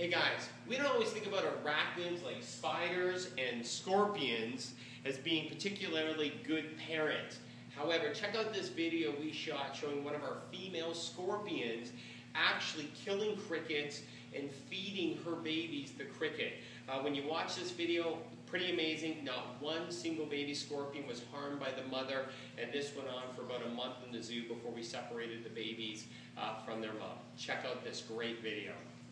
Hey guys, we don't always think about arachnids like spiders and scorpions as being particularly good parents. However, check out this video we shot showing one of our female scorpions actually killing crickets and feeding her babies the cricket. When you watch this video, pretty amazing. Not one single baby scorpion was harmed by the mother, and this went on for about a month in the zoo before we separated the babies from their mom. Check out this great video.